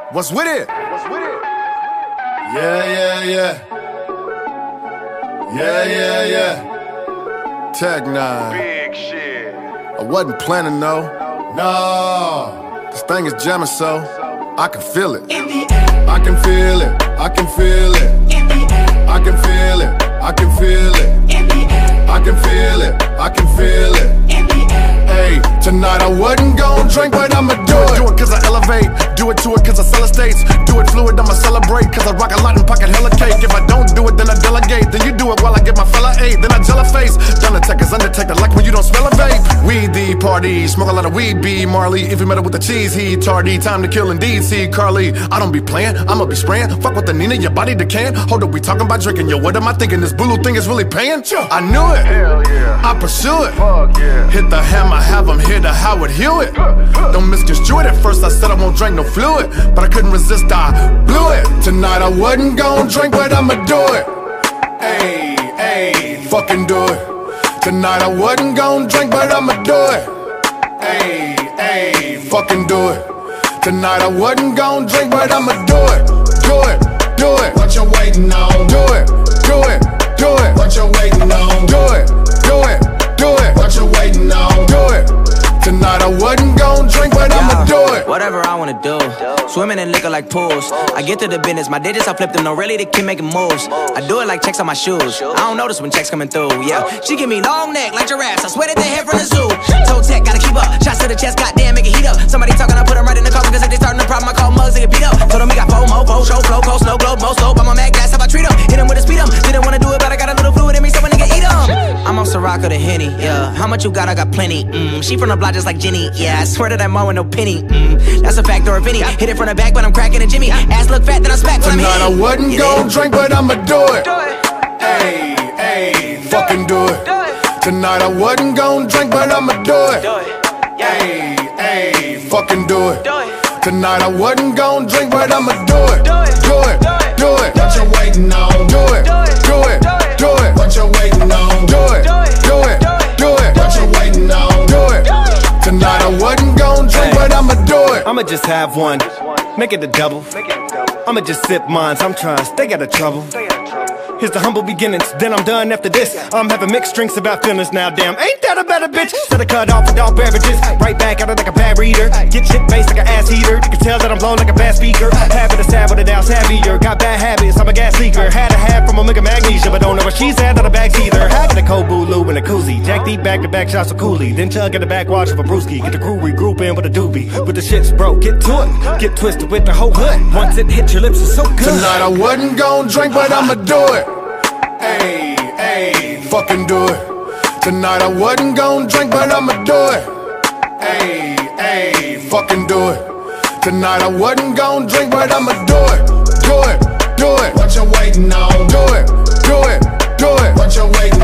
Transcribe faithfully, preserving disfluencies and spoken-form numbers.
What's with it? What's with it? Yeah, yeah, yeah. Yeah, yeah, yeah. Tech Nine. Big shit. I wasn't planning, no. No. This thing is jamming, so I can feel it. In the air. I can feel it. I can feel it. In the air. I can feel it. I can feel it. In the air. I can feel it. I can feel it. In the air. Hey, tonight I wasn't gon' drink, but I'ma do it. Do it cause I elevate. Do it to it cause I sell estates. Do it fluid, I'ma celebrate. Cause I rock a lot and pocket hella cake. If I don't do it, then I delegate. Then you do it while I get my fella eight. Then I gel a face. Undertaker's undertaker, like when you don't smell a vape. Weed the party, smoke a lot of weed, B. Marley. If you met it with the cheese, he tardy. Time to kill indeed, see Carly. I don't be playing, I'ma be spraying. Fuck with the Nina, your body decaying. Hold up, we talking about drinking. Yo, what am I thinking? This Bulu thing is really paying? I knew it. Hell yeah. I pursue it. Fuck yeah. Hit the hammer, have him hit a Howard Hewitt. Don't misconstrue it. At first I said I won't drink no fluid, but I couldn't resist, I blew it. Tonight I wasn't gon' drink, but I'ma do it. Ayy, ayy, fucking do it. Tonight I wasn't gon' drink, but I'ma do it. Ayy, ayy, fucking do it. Tonight I wasn't gon' drink, but I'ma do it. Do it, do it. What you waiting on? Do it, do it, do it. What you waiting on? Do it, do it, do it. What you waiting on? Do it. Tonight I wasn't gon' drink, but I'ma do it. Whatever I wanna do. Swimming in liquor like pools. I get to the business, my digits I flip them, no really they keep making moves. I do it like checks on my shoes. I don't notice when checks coming through, yeah. She give me long neck like giraffes, I swear that they head from the zoo. Toe tech, gotta keep up. Shots to the chest, goddamn, make it heat up. Somebody talking, I put them right in the coffin, cause if they starting a problem, I call mugs, they get beat up. Told them we got four mo, four show, flow, cold, snow globe, most dope. I'm a mad gas, how I treat them. Hit them with a speed up. Didn't wanna do it, but I got a little fluid in me, so a nigga eat them. I'm off Ciroc or the Henny, yeah. How much you got? I got plenty. Mm. She from the block just like Jenny, yeah. I swear that I'm more with no penny. Mm. That's a fact or a penny. Hit it from the back, but I'm cracking a Jimmy. Ass look fat, then I smack when I'm Tonight I hitting. wasn't Yeah. gon' drink, but I'ma do it. Do it. Ayy, ayy, fucking do it. Do it. Tonight I wasn't gon' drink, but I'ma do it. Do it. Yeah. Ayy, ayy, fucking do it. Do it. Tonight I wasn't gon' drink, but I'ma do it. Do it. Do it, do it. What you waiting on? Do it, do it, do it. What you waiting on? Do it, do it, do it. What you waiting on? Do it. Tonight I wasn't gon' drink, but I'ma do it. I'ma just have one, make it a double. I'ma just sip mines, I'm trying to stay out of trouble. Here's the humble beginnings, then I'm done after this. I'm having mixed drinks about feelings now, damn. Ain't that a better bitch? Set a cut off with all beverages. Right back at it like a bad reader. Get shit faced like an ass heater. You can tell that I'm blown like a bad speaker. Habit is sad with it now, savvier. Got bad habits, I'm a gas leaker. Had a hat from Omega Magnesia, but don't know where she's at on the bags either. Hacking a cold boo and a koozie. Jack deep back to back shots of Cooley. Then chug in the backwash of a brewski. Get the crew regroup in with a doobie. But the shit's broke, get to it. Get twisted with the whole hood. Once it hits your lips, it's so good. Tonight I wasn't gon' drink, but I'ma do it. Ayy, ayy, fucking do it. Tonight I wasn't gon' drink, but I'ma do it. Ayy, ayy, fucking do it. Tonight I wasn't gon' drink, but I'ma do it. Do it, do it. What you waiting on? Do it, do it, do it. What you waiting on?